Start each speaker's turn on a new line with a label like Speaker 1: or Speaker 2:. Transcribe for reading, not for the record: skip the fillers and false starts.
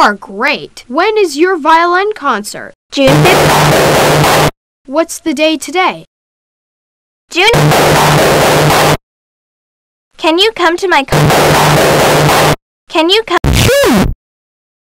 Speaker 1: are great. When is your violin concert?
Speaker 2: June 5th.
Speaker 1: What's the day today?
Speaker 2: June. Can you come to my Can you come?